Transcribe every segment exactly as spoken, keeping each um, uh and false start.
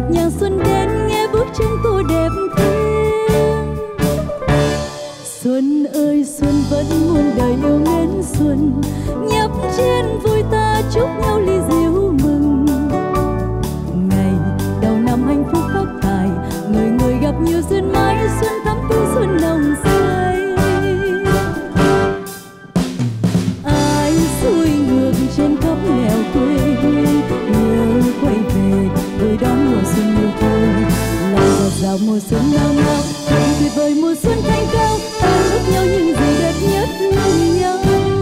nhịp nhàng xuân đến, nghe bước chân cô đẹp thêm. Xuân ơi xuân vẫn muôn đời yêu mến xuân, nhấp chén vui ta chúc nhau ly rượu mừng. Ngày đầu năm hạnh phúc phát tài, người người gặp nhiều duyên mãi, xuân thắm tươi xuân nồng say. Ai xuôi ngược trên khắp nẻo quê hương, nhớ quay về người đón mùa xuân yêu thương. Là giọt rào mùa xuân nao nao, thật tuyệt vời mùa xuân thanh cao, ta chúc nhau những gì đẹp nhất lòng nhau.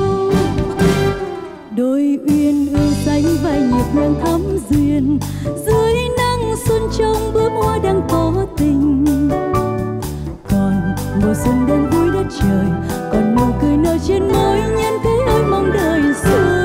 Đôi uyên ương xanh vai nhịp nhàng thắm duyên, dưới nắng xuân trong bướm hoa đang tỏ tình. Còn mùa xuân đang vui đất trời, còn nụ cười nở trên môi, nhân thế ơi mong đời xuân.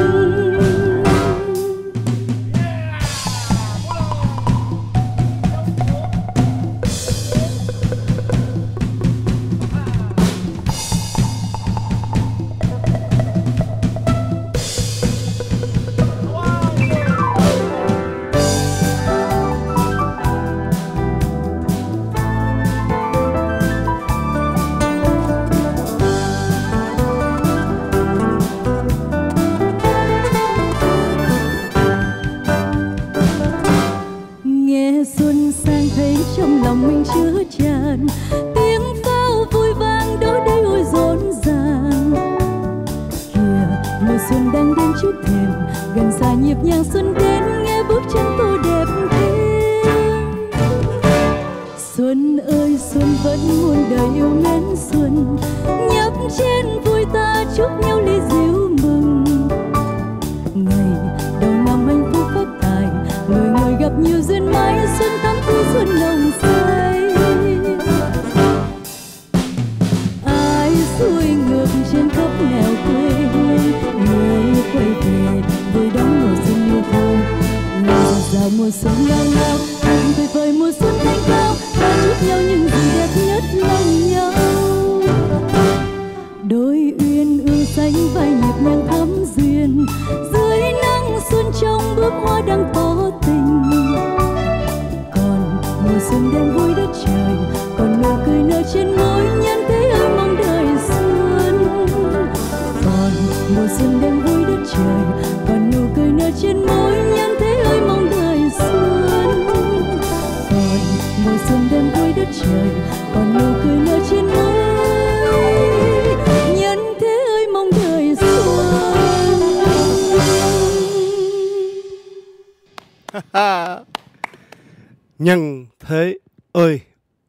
Nhân thế ơi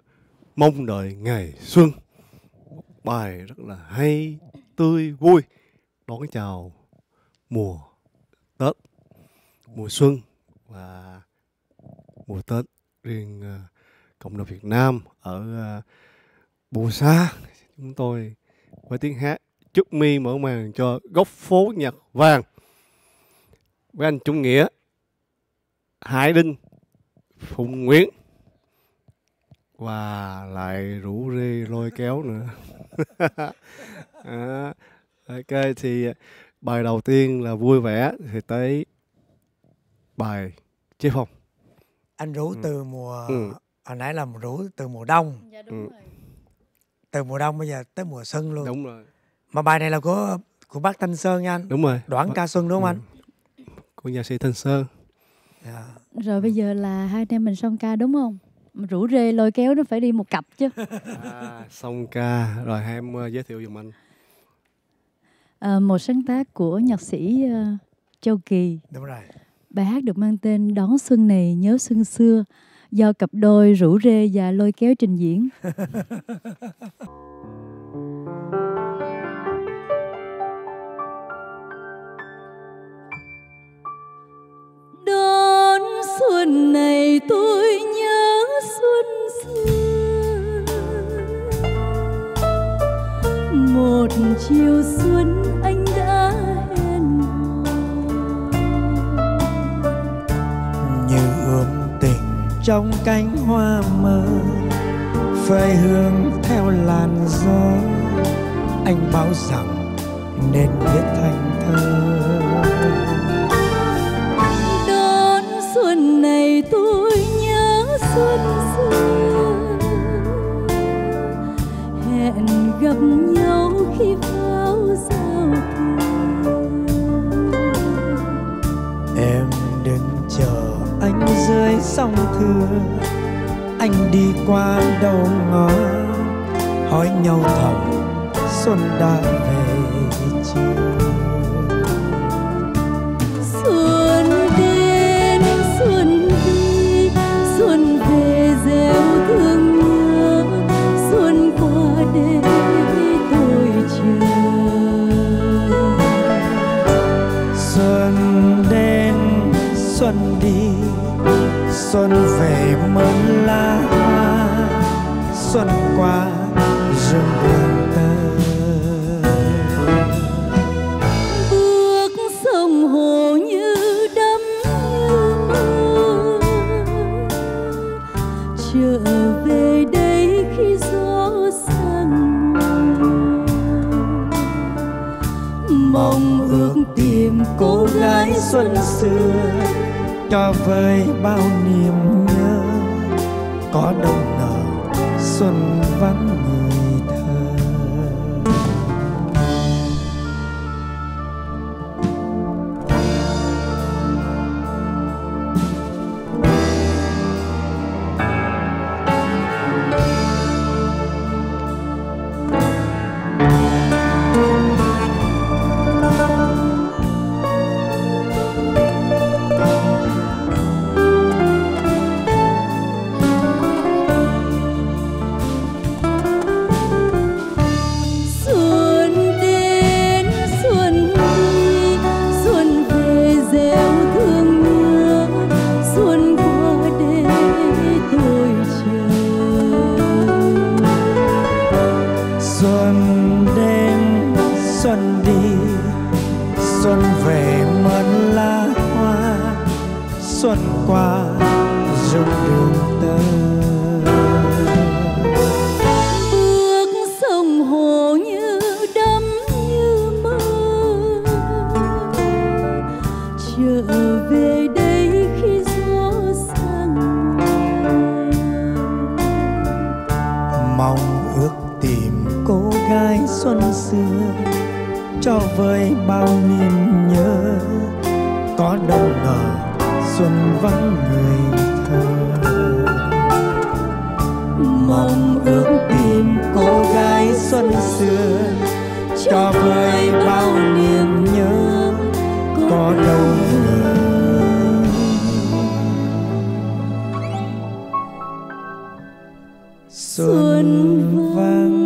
mong đợi ngày xuân, một bài rất là hay, tươi vui đón chào mùa Tết, mùa xuân và mùa Tết riêng uh, cộng đồng Việt Nam ở uh, Bù Sa. Chúng tôi với tiếng hát Trúc My mở màn cho góc phố nhạc vàng với anh Trung Nghĩa, Hải Đinh, Phụng Nguyễn và lại rủ rê lôi kéo nữa. à, ok, thì bài đầu tiên là vui vẻ thì tới bài Chế Phong. Anh rủ ừ. từ mùa ừ. hồi nãy là rủ từ mùa đông. Dạ đúng ừ. rồi. Từ mùa đông bây giờ tới mùa xuân luôn. Đúng rồi. Mà bài này là của của bác Thanh Sơn nha anh. Đúng rồi. Đoạn ca xuân đúng không ừ. anh? Của nhạc sĩ Thanh Sơn. Yeah. Rồi bây giờ là hai anh em mình song ca đúng không? Mà rủ rê lôi kéo nó phải đi một cặp chứ. À, song ca. Rồi hai em uh, giới thiệu giùm anh. À, một sáng tác của nhạc sĩ uh, Châu Kỳ. Đúng rồi. Bài hát được mang tên Đón Xuân Này Nhớ Xuân Xưa, do cặp đôi rủ rê và lôi kéo trình diễn. Đón xuân này tôi nhớ xuân xưa, một chiều xuân anh đã hẹn hò, như ươm tình trong cánh hoa mơ, phơi hương theo làn gió. Anh bảo rằng nên biết thành thơ. Đón xuân này tôi chờ anh dưới sông Thưa. Anh đi qua đầu ngõ hỏi nhau thầm xuân đã về chưa. Xuân đến xuân đi, xuân về gieo thương nhớ, xuân qua để tôi chờ. Xuân đến xuân đi, xuân về mơn lá hoa, xuân qua rừng đường tơ. Bước sông hồ như đắm mưa, trở về đây khi gió sang mùa. Mong ước tìm cô gái xuân xưa, cho vơi bao niềm nhớ. Có đâu ngờ xuân vắng người thơ. Xuân qua rụng đường tơ. Bước sông hồ như đắm như mơ, trở về đây khi gió sang mùa. Mong ước tìm cô gái xuân xưa, cho vơi bao niềm nhớ. Có đâu ngờ xuân vắng người thơ. Mong ước tìm cô gái xuân xưa, cho vơi bao niềm nhớ. Có đâu ngờ xuân vắng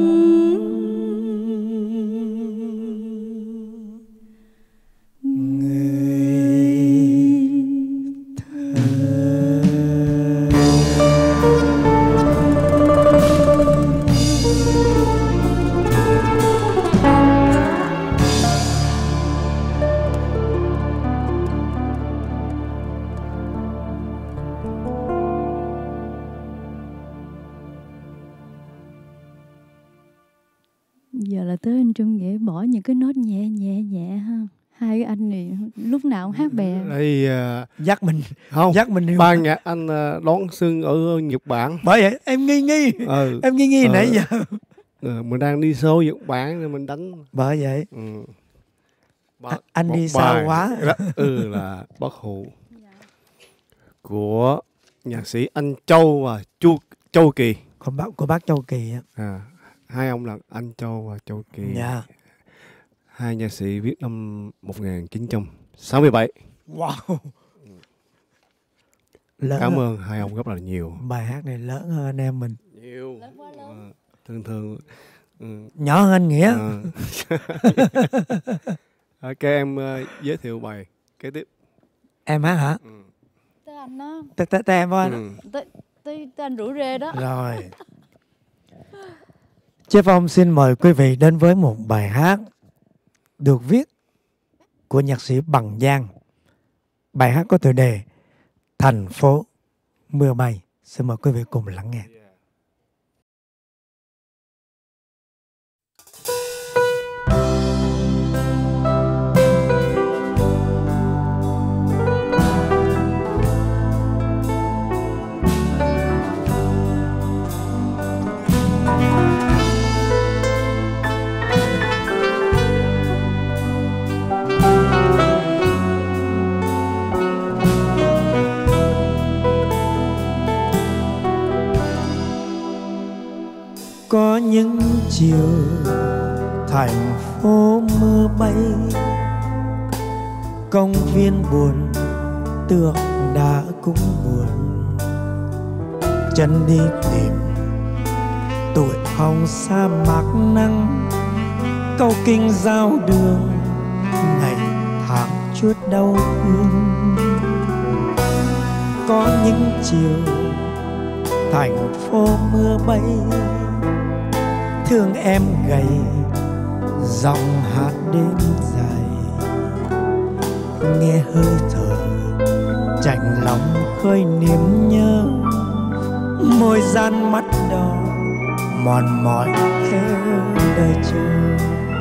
Giờ là tới anh Trung Nghĩa bỏ những cái nốt nhẹ nhẹ nhẹ ha. Hai cái anh này lúc nào cũng hát bè. Đây uh, dắt mình không dắt mình ban nhạc anh uh, đón xuân ở Nhật Bản. Bởi vậy em nghi nghi ừ. em nghi nghi ừ. nãy giờ ừ, mình đang đi show Nhật Bản nên mình đánh. Bởi vậy ừ. Ba, à, anh đi xa quá. Đó, ừ là Bác Hồ của nhạc sĩ anh Châu và Chu Châu Kỳ. Của bác của bác Châu Kỳ á. À, hai ông là anh Châu và Châu Kỳ. Dạ. Hai nhạc sĩ viết năm một nghìn chín trăm sáu mươi bảy. Wow. Lớn Cảm hơn. ơn hai ông rất là nhiều. Bài hát này lớn hơn anh em mình. Nhiều. Lớn quá lớn. À, thường thường ừ. Nhỏ hơn anh Nghĩa. À. Ok, em uh, giới thiệu bài kế tiếp. Em hát hả? Ừ. Tới anh đó. Tới tới em thôi. Ừ. Tới tới anh rủ rê đó. Rồi. Chef Phong xin mời quý vị đến với một bài hát được viết của nhạc sĩ Bằng Giang. Bài hát có tựa đề Thành phố mưa bay. Xin mời quý vị cùng lắng nghe. chiều thành phố mưa bay, công viên buồn tược đá cũng buồn, chân đi tìm tuổi hồng sa mạc nắng, câu kinh giao đường ngày tháng chuốt đau thương. Có những chiều thành phố mưa bay, thương em gầy dòng hát đêm dài, nghe hơi thở chạnh lòng khơi niềm nhớ, môi gian mắt đỏ mòn mỏi theo đời chờ.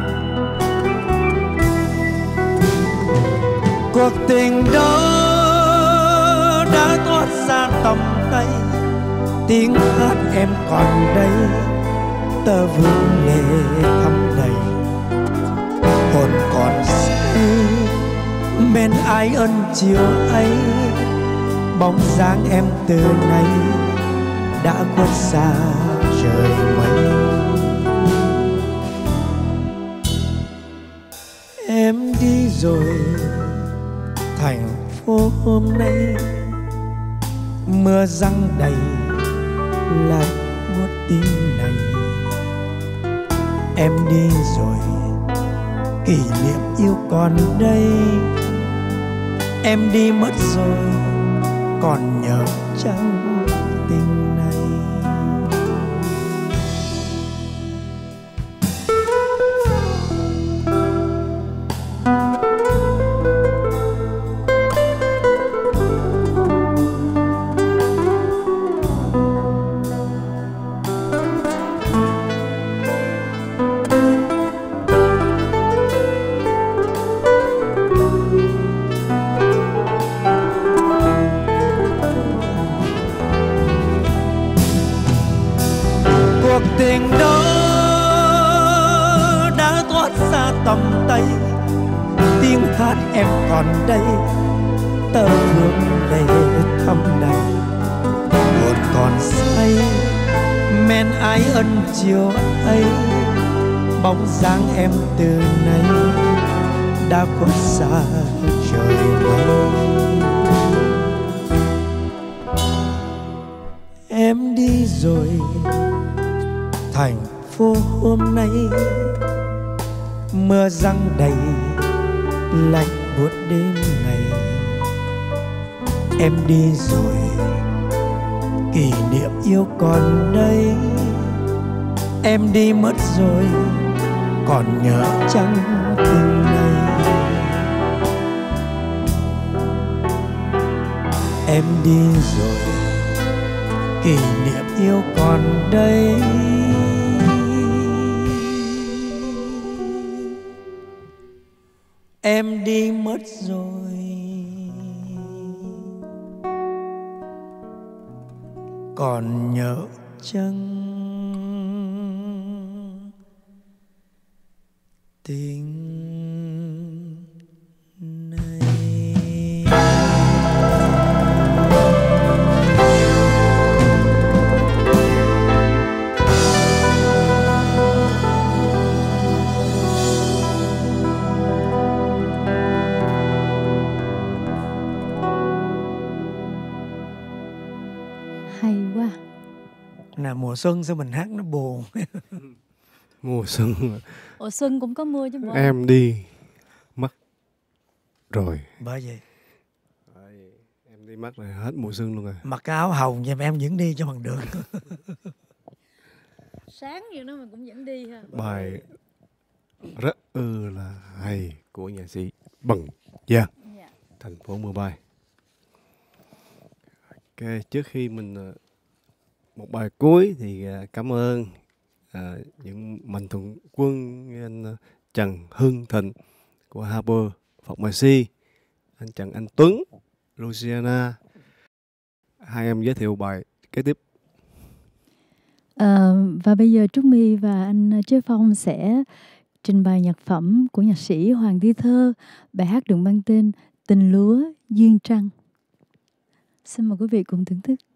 Cuộc tình đó đã thoát ra tầm tay, tiếng hát em còn đây, tơ vương lệ thắm đầy, hồn còn say bên ai ân chiều ấy, bóng dáng em từ nay đã khuất xa trời mây. Em đi rồi thành phố hôm nay, mưa giăng đầy lại buốt tim này. Em đi rồi kỷ niệm yêu còn đây, em đi mất rồi còn nhớ chăng tình này. Tình đó đã thoát xa tầm tay, tiếng hát em còn đây, tơ vương lệ thắm đầy, hồn còn say men ái ân chiều ấy, bóng dáng em từ nay đã khuất xa trời mây. Em đi rồi thành phố hôm nay, mưa giăng đầy lạnh buốt đêm ngày. Em đi rồi kỷ niệm yêu còn đây, em đi mất rồi còn nhớ chăng tình này. Em đi rồi kỷ niệm yêu còn đây, em đi mất rồi còn nhớ chăng tình này. Hay quá. Là mùa xuân sao mình hát nó buồn. Mùa xuân. Ủa xuân cũng có mưa chứ bộ. Em đi mất rồi. Bởi vậy Em đi mất rồi, hết mùa xuân luôn rồi. mặc cái áo hồng giùm em vẫn đi cho bằng được. Sáng như nó mình cũng vẫn đi ha. Bài rất ư là hay của nhạc sĩ Bằng Giang, Dạ. Thành phố mưa bay. Ok, trước khi mình một bài cuối thì cảm ơn à, những mạnh thường quân như anh Trần Hưng Thịnh của Harper Pharmacy, anh Trần Anh Tuấn, Luciana. Hai em giới thiệu bài kế tiếp. À, và bây giờ Trúc My và anh Chế Phong sẽ trình bày nhạc phẩm của nhạc sĩ Hoàng Thi Thơ, bài hát được mang tên Tình Lúa Duyên Trăng. Xin mời quý vị cùng thưởng thức.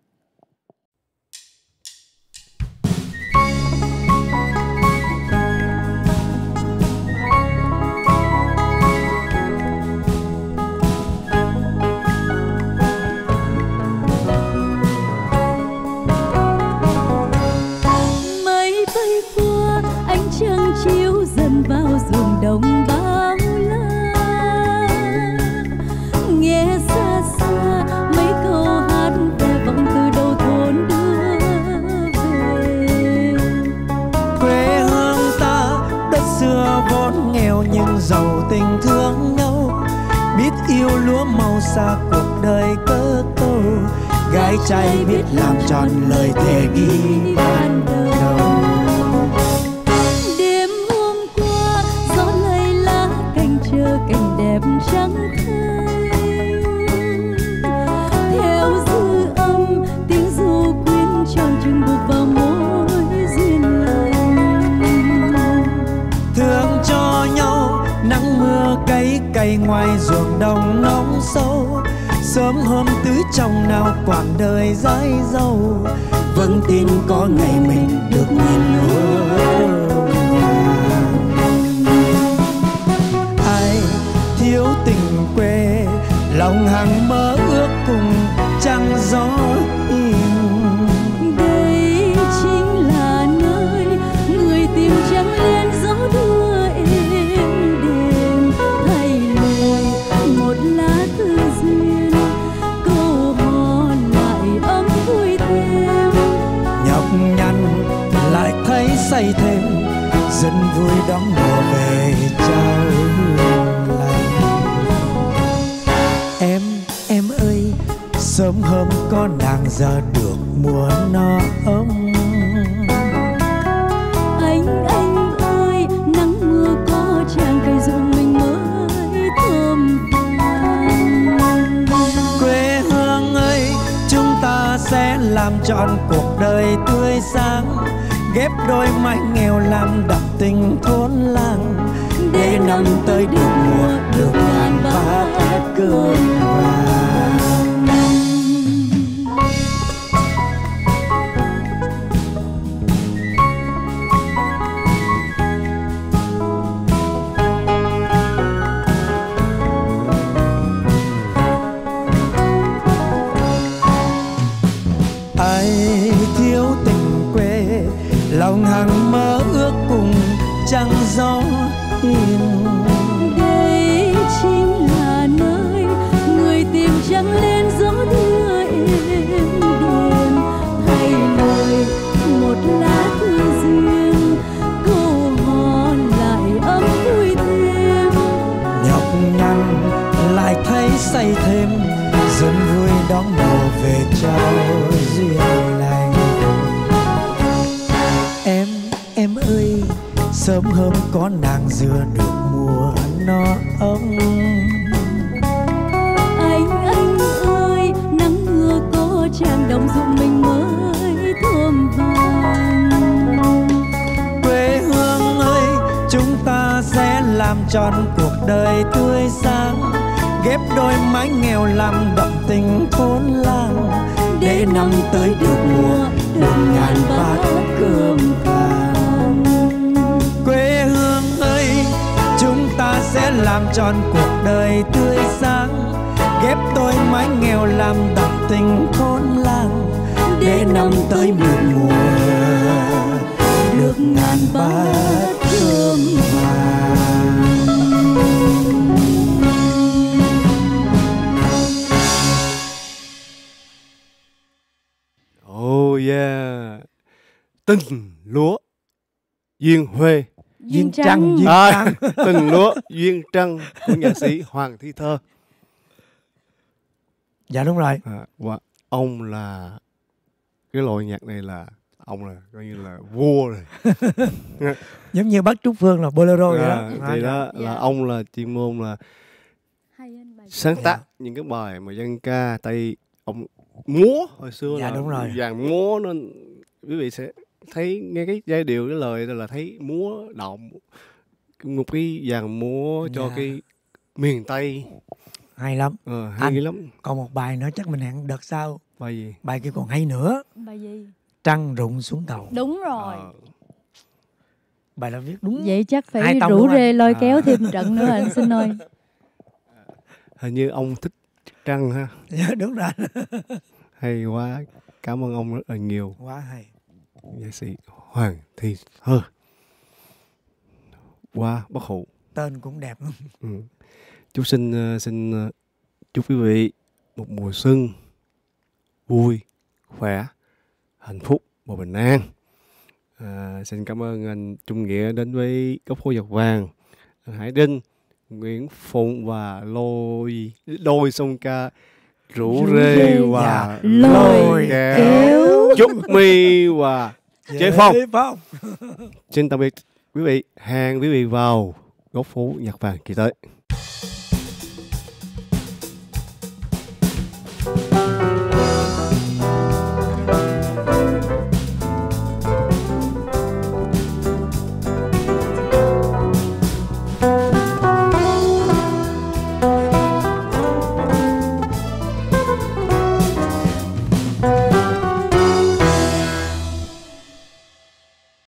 gái trai biết làm tròn lời thề ghi ban đầu. Đêm hôm qua gió lay lá cành chờ cảnh đẹp trắng thây, theo dư âm tiếng ru quyến tròn trừng buộc vào môi duyên lành. Thương cho nhau nắng mưa cay cay ngoài ruộng đồng ngóng sâu, sớm hôm tưới trong nào quản đời dãi dâu, vững tin có ngày mình được nhìn hương vàng. Ai thiếu tình quê lòng hàng mơ ước cùng trăng gió hiu, Đây chính là nơi người tìm trắng lên gió đưa êm đềm, thay lời một lá thư duyên, câu hò lại ấm vui thêm. nhọc nhằn lại thấy say thêm, dân vui đón mùa về trao lành. Em, em ơi, sớm hôm có nàng giờ được mùa no ấm. Anh, anh ơi, nắng mưa có chàng cây ruộng mình mới thơm vàng. Quê hương ơi, chúng ta sẽ làm trọn cuộc đời tươi sáng, ghép đôi mái nghèo làm đậm tình thôn làng, để năm tới được mùa được ngàn bát cơm vàng. Ai thiếu tình quê lòng hàng mơ ước cùng trăng gió hiu, Đây chính là nơi người tìm trắng lên gió đưa êm đềm, thay lời một lá thư duyên, câu hò lại ấm vui thêm. nhọc nhằn lại thấy say thêm, dân vui đón mùa về trao duyên lành. Em, em ơi, sớm hôm có nàng dừa được mùa no ấm. Anh, anh ơi, nắng mưa có chàng đồng ruộng mình mới thơm vàng. Quê hương ơi, chúng ta sẽ làm tròn cuộc đời tươi sáng, ghép đôi mái nghèo làm đậm tình thôn làng, để năm tới được mùa được ngàn bát cơm vàng. Quê hương ơi, chúng ta sẽ làm tròn cuộc đời tươi sáng, ghép đôi mái nghèo làm đậm tình thôn làng, để năm tới được mùa được ngàn bát cơm vàng. Oh yeah. Tình lúa duyên huê. Duyên trăng, duyên À, trăng. tình lúa duyên trăng của nhạc sĩ Hoàng Thi Thơ. Dạ đúng rồi. À, và ông là cái loại nhạc này là ông là coi như là vua rồi. Giống như Bắc Trúc Phương là bolero vậy À, đó. thì đó Dạ. là ông là chuyên môn là Hay anh bài sáng tác những cái bài mà dân ca Tây, ông múa hồi xưa Dạ, là đúng rồi. dàn múa, nên quý vị sẽ thấy nghe cái giai điệu, cái lời là thấy múa động một cái dàn múa cho Dạ. cái miền Tây. Hay lắm. Ờ, hay Anh- lắm. Còn một bài nữa chắc mình hẹn đợt sau. Bài gì? Bài kia còn hay nữa. bài gì? Trăng rụng xuống cầu. Đúng rồi. Ờ, Bài là viết đúng. Vậy chắc Hai phải tông rủ đúng không rê anh? lôi À. kéo thêm trận nữa anh xin ơi. hình như ông thích trăng ha. Dạ, đúng rồi. Hay quá. Cảm ơn ông rất là nhiều. Quá hay. Nhạc sĩ Hoàng Thi Thơ. Quá bất hủ. Tên cũng đẹp lắm. Ừ. Chúc xin uh, xin uh, chúc quý vị một mùa xuân vui, khỏe, hạnh phúc và bình an. À, xin cảm ơn anh Trung Nghĩa đến với Góc Phố Giọt Vàng, anh Hải Đinh, Nguyễn Phụng và Lôi đôi song ca rủ rê và lôi kéo. Trúc My và Chế Phong. Phong. Xin tạm biệt quý vị, hẹn quý vị vào Góc Phố Nhạc Vàng kỳ tới.